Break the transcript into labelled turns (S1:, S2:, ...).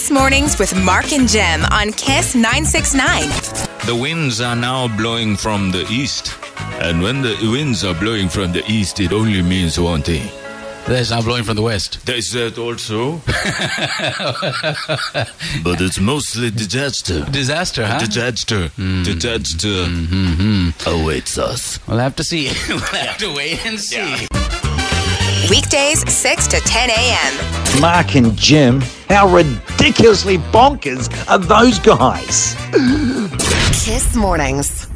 S1: Kiss Mornings with Mark and Jem on Kiss 969.
S2: The winds are now blowing from the east. And when the winds are blowing from the east, it only means one thing.
S3: There's now blowing from the west.
S2: There's that also. But it's mostly disaster.
S3: Disaster, huh?
S2: Disaster. Disaster awaits us.
S3: We'll have to see. We'll have to wait and see.
S2: Yeah.
S1: Weekdays 6 to 10 a.m.
S4: Mark and Jim, how ridiculously bonkers are those guys?
S1: Kiss Mornings.